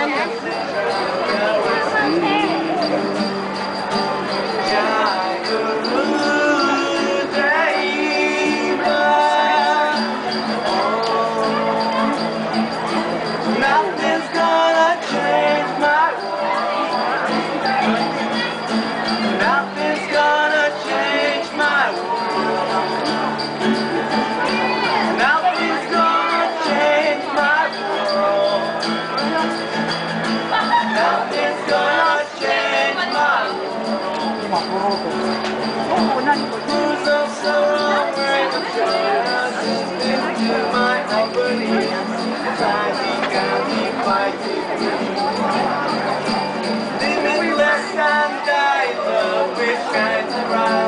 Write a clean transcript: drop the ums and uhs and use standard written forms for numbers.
Nothing's gonna change my world. Nothing's gonna change my world. Nothing's gonna change my world. Nothing's gonna change my world. Who's also wearing the dress into my opening? Takemi fighting me. Limitless and I love which shines bright.